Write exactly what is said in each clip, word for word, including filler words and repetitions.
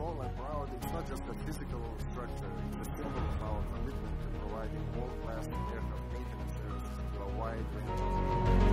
tall and proud, it's not just a physical structure, it's a symbol of our commitment to providing world-class aircraft maintenance services to a wide range of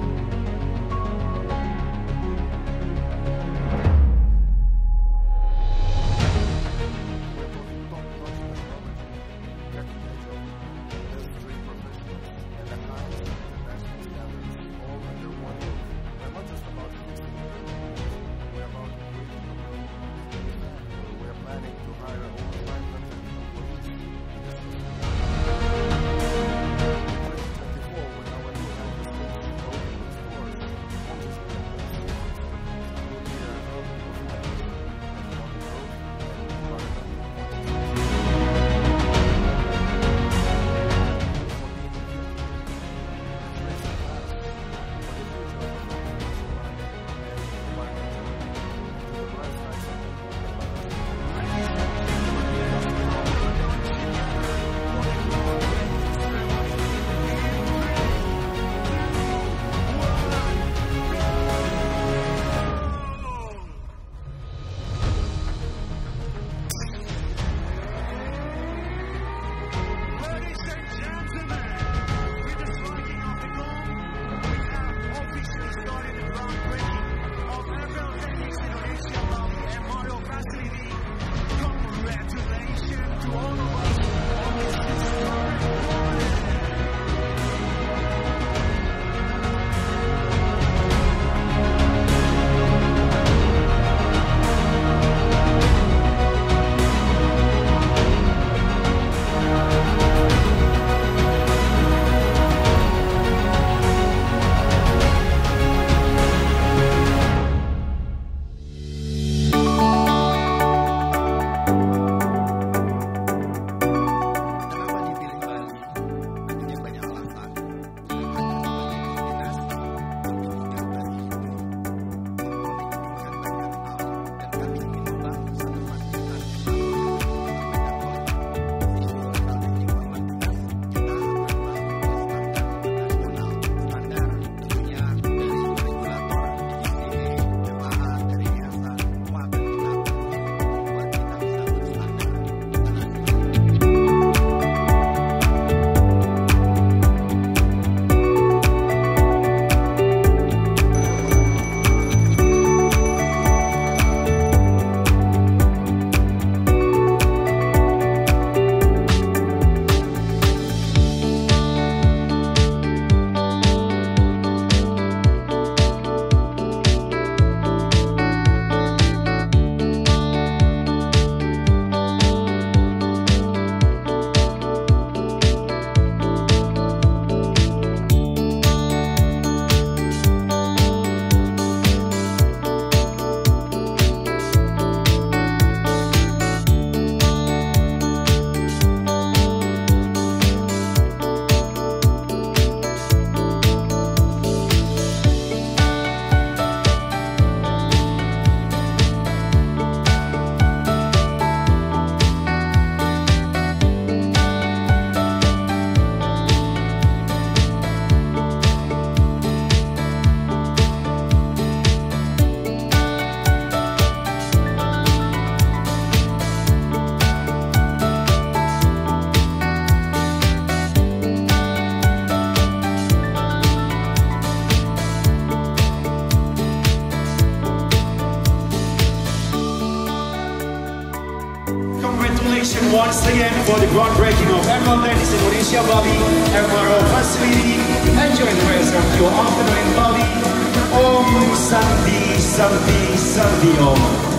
Congratulations once again for the groundbreaking of Emerald Ladies Indonesia Bali M R O facility. Enjoy the rest of your afternoon in Bali. Om Santi Santi Santi Om.